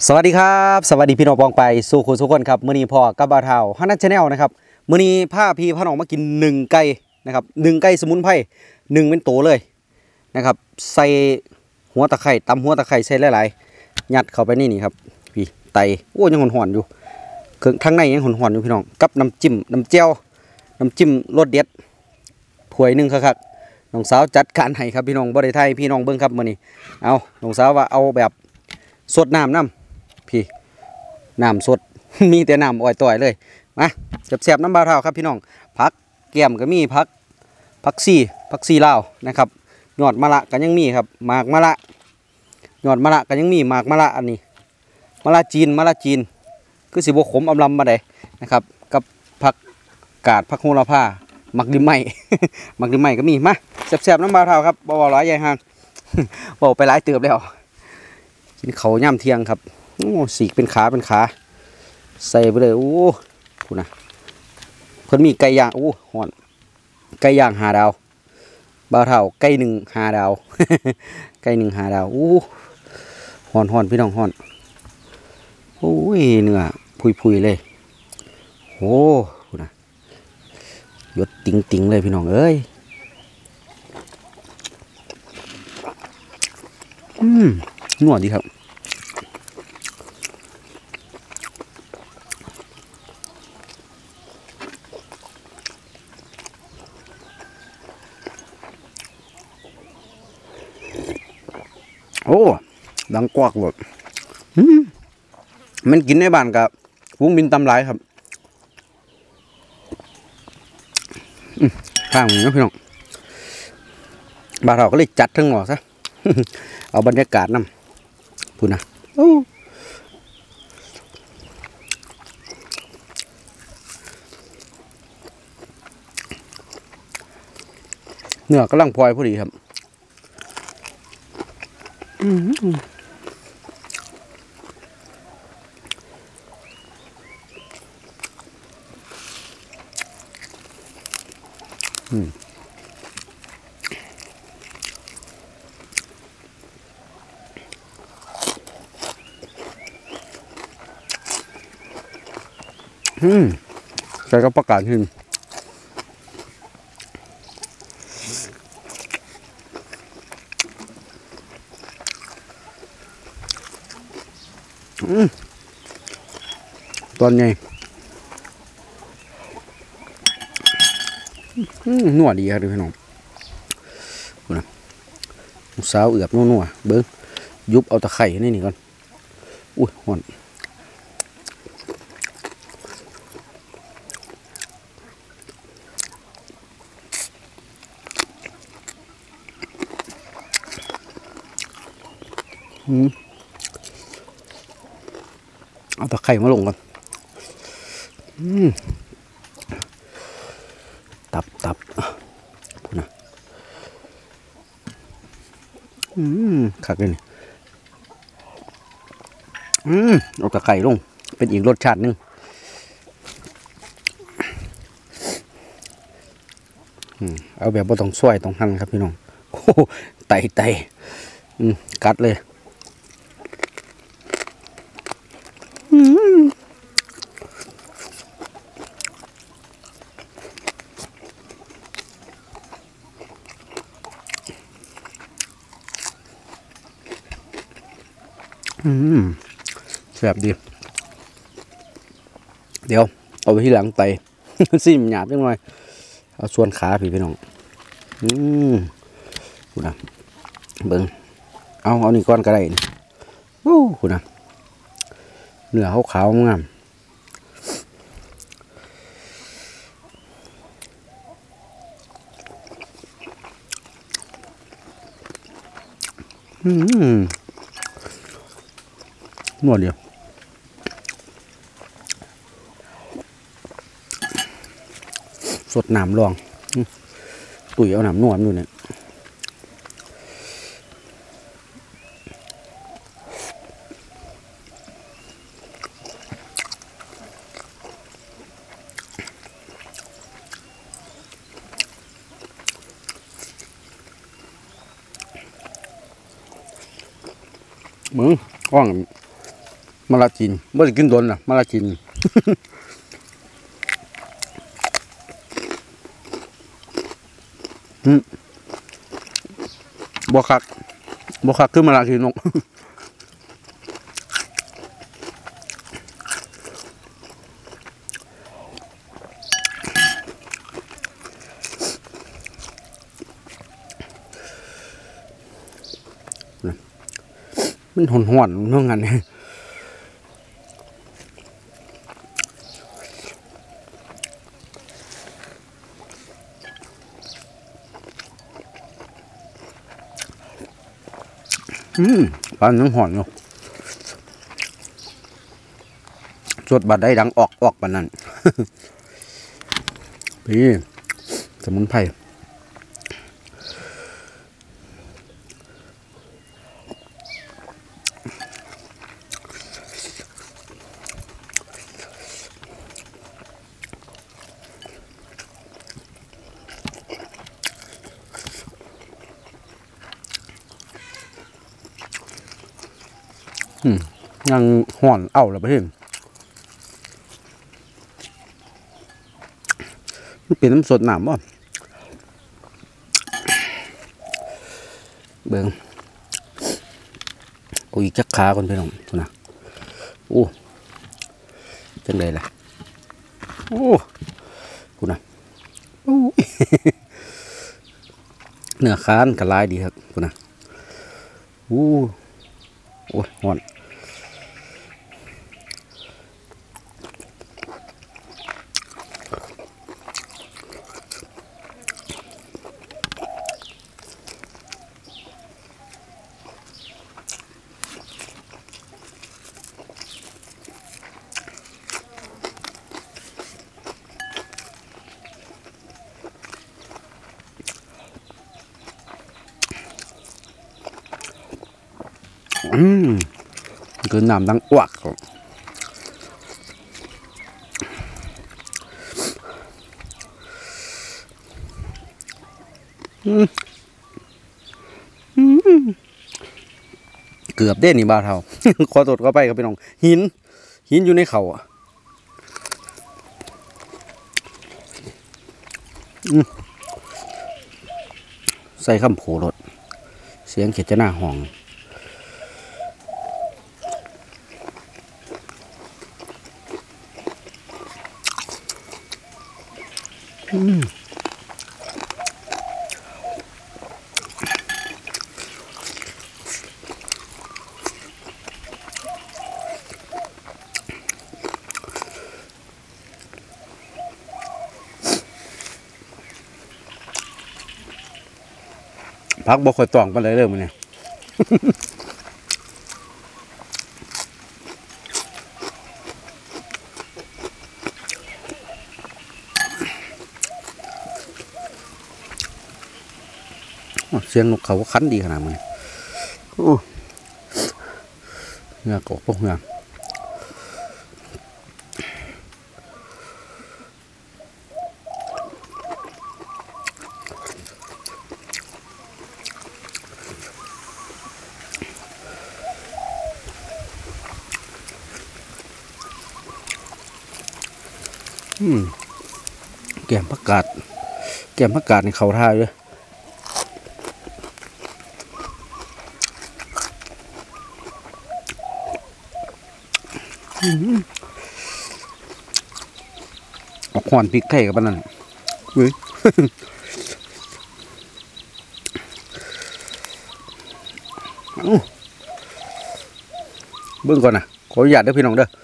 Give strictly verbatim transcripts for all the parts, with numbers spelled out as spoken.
สวัสดีครับสวัสดีพี่น้องปองไปสู่คุณทุกคนครับมื้อนี้พ่อกับบ่าวเฒ่าฮันนัทชาแนลนะครับมื้อนี้พาพี่พาน้องมากินหนึ่งไก่นะครับหนึ่งไก่สมุนไพรหนึ่งเป็นโตเลยนะครับใส่หัวตะไคร้ตำหัวตะไคร้ใส่หลายๆยัดเข้าไปนี่นี่ครับพี่ไตโอ้ยังหอนๆอยู่เครื่องทั้งในยังหอนๆอยู่พี่น้องกับน้ำจิ้มน้ำเจียวน้ำจิ้มรสเด็ดถ้วยหนึ่งครับน้องสาวจัดการให้ครับพี่น้องบ่ได้ไทยพี่น้องเบิ่งครับมื้อนี้เอาน้องสาวว่าเอาแบบสดน้ำน้ำพี่น้ำสด มีแต่น้ำอ่อยต่อยเลยมาแซ่บๆน้ำบาเท่าครับพี่น้องผักแก้มก็มีผักผักซี่ผักซี่ลาวนะครับยอดมะละก็ยังมีครับหมากมะละยอดมะละก็ยังมีหมากมะละอันนี้มะละจีนมะละจีนคือสิบขมอำลำมาได้นะครับกับผักกาดผักโหระพาหมักดิมไม้ หมักดิมไม้ก็มีมาแซ่บๆน้ำบาเท่าครับบ่บ่หลายใหญ่ห่าง บอกไปหลายเติบแล้วกินเขาย่ำเที่ยงครับโอ้สีกเป็นขาเป็นขาใส่ไปเลยโอ้คุณนะเพิ่นมีไก่ย่างโอ้ห่อนไก่ย่างหาดาวบ่าวเท่าไก่หนึ่งหาดาว ไก่หนึ่งหาดาวโอ้ห่อนห่อนพี่น้องห่อนโอ้ยเนื้อพุยพุยเลยโอ้คุณนะยดติ๋งติ๋งเลยพี่น้องเอ้ยอืมนัวดีครับโอ้ดังกวักแบบมันกินในบ้านกับวุ้งบินตำลายครับข้างนี้นะพี่น้องบ้านเราก็เลยจัดทั้งหมดซะ เอาบรรยากาศนำพูดนะเนื้อกำลังพลอยพอดีครับอืมอืมอืมใส่กระปากกาดขึ้นตอนไงนัวดีครับพี่น้องนะสาวเอือบนัวๆเบิ้งยุบเอาตะไคร้นี่นี่ก่อนอุ้ยหอนอืมเอาตะไคร้มาลงกันอืมตับตับนะอืมขักเลยนี่อืมเอาตะไคร้ลงเป็นอีกรสชาติหนึ่งเอาแบบบ่ต้องช่วยต้องหั่นครับพี่น้องโอ้ไตไตอืมกัดเลยอืมอืมแซ่บดีเดี๋ยวเอาไปที่หลังไต ซิมหยาบจังหน่อยเอาส่วนขาพี่พี่น้องอืมคุณนะเบิ้งเอาเอานี่ก้อนก็ได้โอ้คุณนะเนื้อขาวๆงามอืมนวดเดียวสดน้ำรองตุ๋ยเอาน้ำนวดอยู่เนี่ยมึงก้องมาลาจีนไม่ได้กินโดนนะมาลาจีนบวคักบวคักขึ้นมาลาจีนนกมันหอนหอนเมื่อไงเนี่ยอืมปลายังหอนอยู่สดบัดได้ดังออกออกปานนั้น พี่สมุนไพรยังห่อนเอาละเพื่อนมันเป็นน้ำสดหนามบ่เบิ่งโอ้ยจักขาคนพี่น้องคุณนะโอ้จังเลยล่ะโอ้คุณนะโอ้เนื้อค้านกระลายดีครับคุณนะโอ้โอ้ห่อนอืมคือน้ำดังอวักเกือบเด่นนี่บาเท่า ขอตดเข้าไปครับพี่น้องหินหินอยู่ในเขาอ่ะใส่คำโผรถเสียงเขียดจะหน้าห้องพักบ่ค่อยต้องไปเลยเริ่มมันเนี่ยเสียงนกเขาคันดีขนาดมันโอ้เงือกออกพวกเงือกแกมผักกาดแกมผักกาดในเขาท่าด้วยออกหอนพริกไทยกับนั่นเว้ยเบิ่งก่อนนะขออนุญาตเด้อพี่น้องเด้อ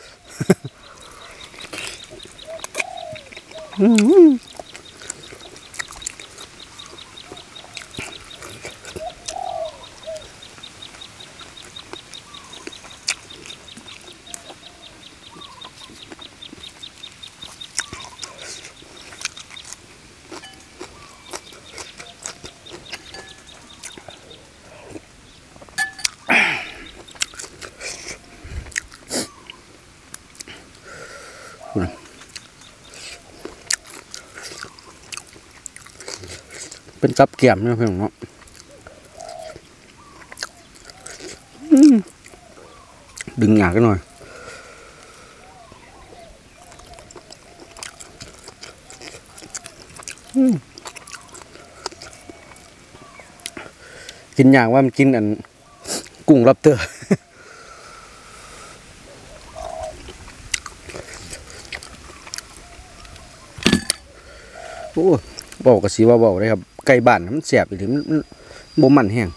เป็นกับเกี่ยมนะพี่น้องเนาะดึงหยากันหน่อยกินอย่างว่ามันกินอันกุ้งลับเตอร์โอ้บอกกับสีว่าบอกเลยครับไก่บ้านมันแสบอยู่ถึงมันบ่มันแห้ง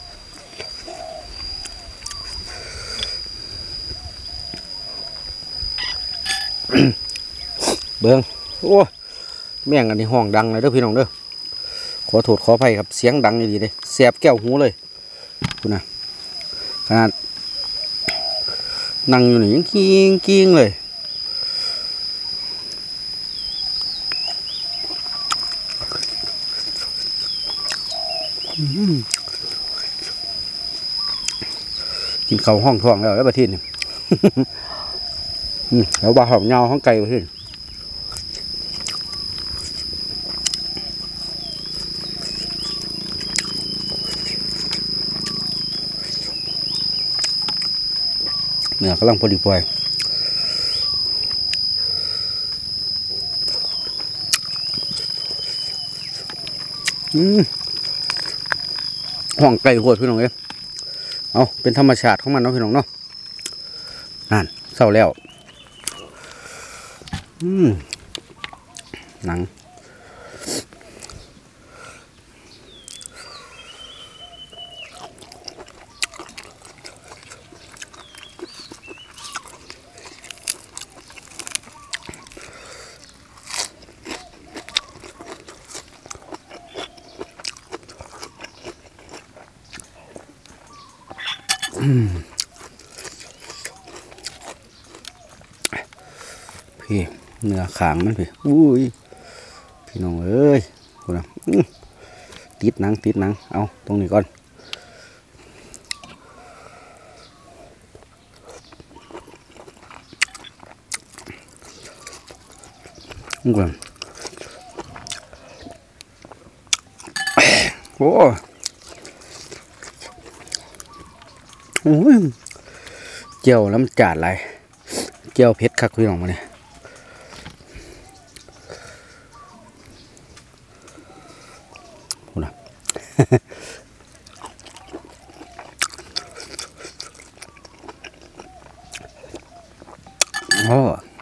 เบิ้งโอ้แม่งอันนี้ห้องดังเลยเด้อพี่น้องเด้อขอโทษขออภัยครับเสียงดังดีเลยแสบแก้วหูเลยคุณนะขนาดนั่งอยู่นี่ยังกิ้งกิ้งเลยกินข้าวห้องท้องแล้วแล้วประเทศนี่แล้วบาหอมเงาห้องไก่ประเทศเนื้อกำลังพอดีพอยห้องไก่โหดพี่น้องเอ้ยเอาเป็นธรรมชาติของมันเนาะพี่น้องเนาะนั่นเศร้าแล้วอืมหนังพี่เนื้อขางมันพี่อุ้ยพี่น้องเอ้ยกูนะติดหนังติดหนังเอาตรงนี้ก่อนนี่ก่อนโอ้โอ้ยเจียวน้ำจาดไรเจียวเพชรคักพี่น้องมาเนี่ยนะโอ้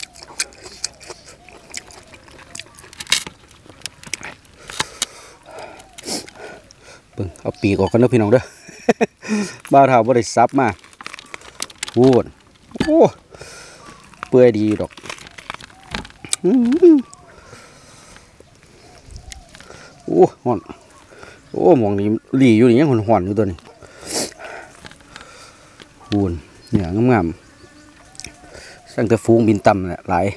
เบิ่งเอาปีกออกกันเด้อพี่น้องเด้อบ้าเท้าบ่ได้ซับมาพูดโอ้เปื่อยดีดอกโอ้ห่อนโอ้มองนี่หลีอยู่นี่ยังห่อนๆอยู่ตัวนี้พูนเนี่ยงามๆสั่งแต่ฟูงบินต่ำแหละหลาย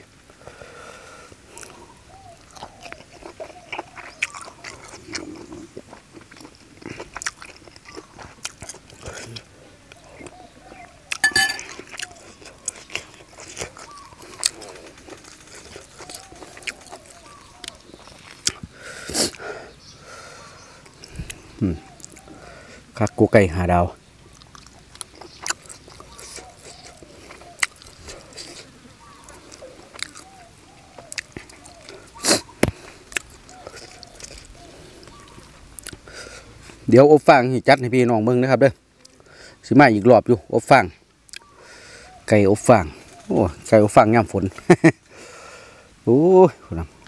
คักกูไก่หาดาวเดี๋ยวอบฟางจัดให้พี่น้องเบิ่งนะครับเด้อสิมาอีกรอบอยู่อบฟางไก่อบฟางโอ้ไก่อบฟางยามฝนโอ้ยคุณนะ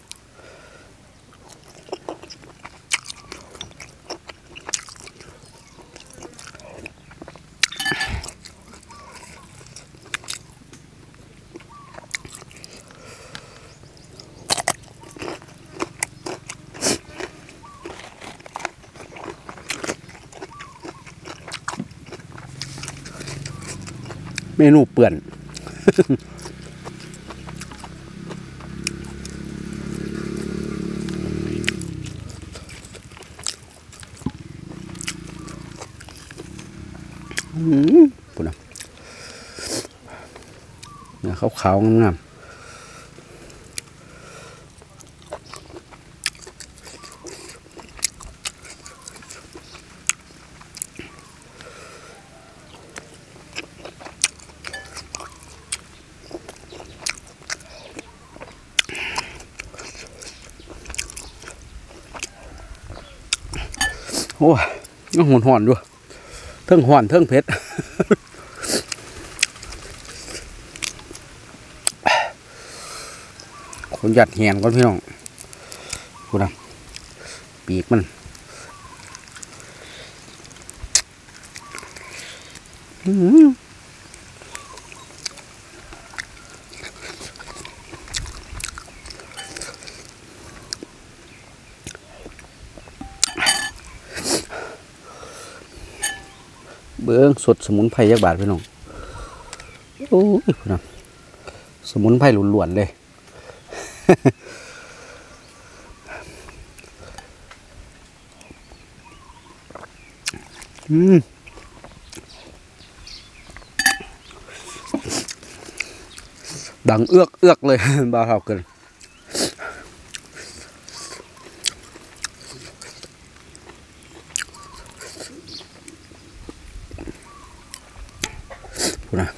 เมนูเปื่อนปุ่นนะเนี่ยขาวๆงามโอ้ยยังหอนๆด้วยเทิงห่อนเทิงเผ็ดคนหยัดแหนก่อนพี่น้องกูนะปีกมันเบื้องสดสมุนไพรยักษ์บาทพี่น้องโอ้ยกูนะสมุนไพรหล้วนๆเลยอืมดังเอื้อกเอื้อกเลยบ้าเท่าเกินพูดนะ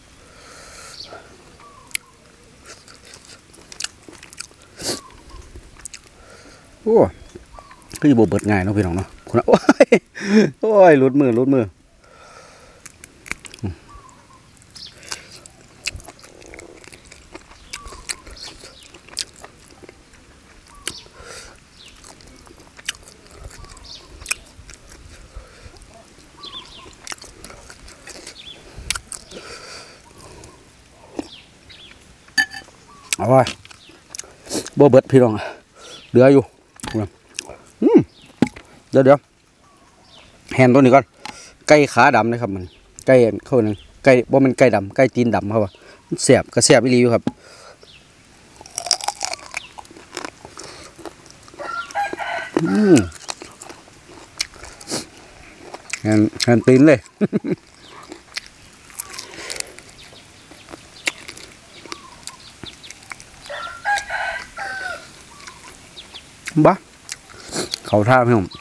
โอ้ก็จะโบเบิดง่ายเนาะพี่น้องเนาะคุณนะโอ้ยโอ้ยหลุดมือหลุดมือเอาไว้โบเบิดพี่น้องเหลืออยู่อืมเดี๋ยวเดี๋ยวแฮนตัวนี้ก่อนไก่ขาดำนะครับมันไก่เข้าหนึ่งไก่ว่ามันไก่ดำไก่ตีนดำครับว่าเสียบกระเสียบอีรีอยู่ครับอืมแฮนแฮนตีนเลยบ้าเขาท่าพี่ผม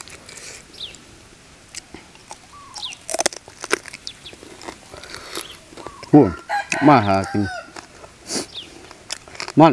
พูดมาหากินมัน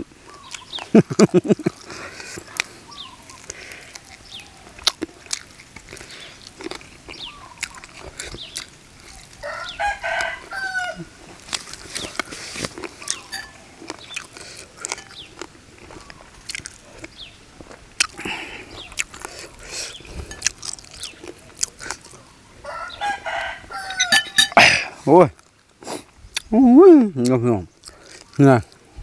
โอ้ยโอ้ยเงาเงาเงา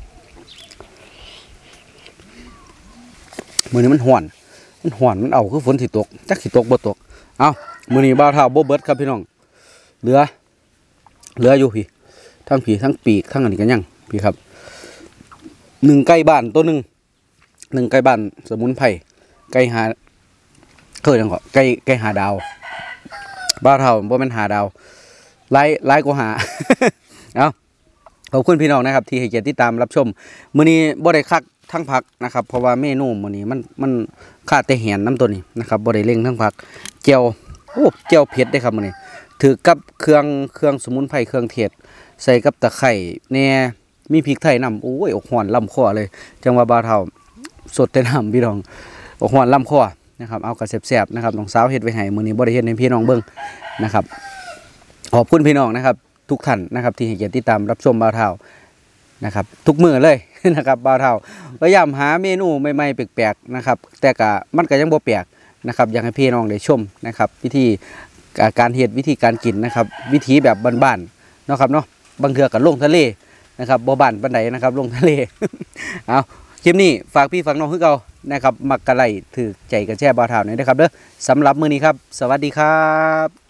มือนี้มันห่อนมันห่อนมันเอาคือฝนสิตกจักสิตกบ่ตกเอามือนี้บ่าวเท่าโบเบิร์ดครับพี่น้องเหลือเหลืออยู่พี่ทั้งผีทั้งปีกทั้งอันนี้กันยังพี่ครับหนึ่งไก่บ้านตัวหนึ่งหนึ่งไก่บ้านสมุนไพรไก่หาเคยจังก่อไก่ไก่หาดาวบ่าวเท่าบ่แม่นหาดาวไล่ไล่ก็หา เอาขอบคุณพี่น้องนะครับที่ให้เกียรติติดตามรับชมมื้อนี้บ่ได้คักทั้งผักนะครับเพราะว่าเมนูมื้อนี้มันมันขาดแต่แหนน้ำตัวนี้นะครับบ่ได้เล่งทั้งผักเจียวโอ้เจียวเผ็ดได้ครับมื้อนี้ถือกับเครื่องเครื่องสมุนไพรเครื่องเทศใส่กับตะไคร้แหน่มีพริกไทยนำโอ้ยอกหอนลำคอเลยจังว่าบ่าวเฒ่าสดแต่น้ำพี่น้องอกหอนลำคอนะครับเอากระแซ่บๆนะครับน้องสาวเฮ็ดไว้ให้มื้อนี้บ่ได้เฮ็ดให้พี่น้องเบิ่งนะครับขอบคุณพี่น้องนะครับทุกท่านนะครับที่ให้เกียรติติดตามรับชมบ่าวเฒ่านะครับทุกมื้อเลย นะครับบ่าวเฒ่าพยายามหาเมนูใหม่ๆแปลกๆนะครับแต่ก็มันก็ยังบ่แปลกนะครับอยากให้พี่น้องได้ชมนะครับวิธีการเฮ็ดวิธีการกินนะครับวิธีแบบบ้านๆเนาะครับเนาะบางเทื่อก็ลงทะเลนะครับบ่บ้านปานใดนะครับลงทะเล เอาคลิปนี้ฝากพี่ฝากน้องคือเก่านะครับมักกะไลถือใจกันแช่บ่าวเฒ่าหน่อยนะครับเด้อสำหรับมื้อนี้ครับสวัสดีครับ